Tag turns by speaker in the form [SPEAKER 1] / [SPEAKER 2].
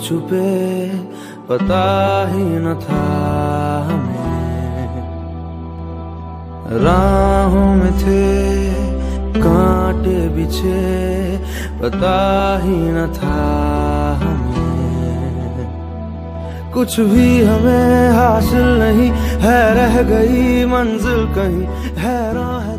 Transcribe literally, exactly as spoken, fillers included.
[SPEAKER 1] छुपे पता ही न था हमें, राहों में थे कांटे बिछे पता ही न था हमें, कुछ भी हमें हासिल नहीं है, रह गई मंजिल कहीं हैरान है।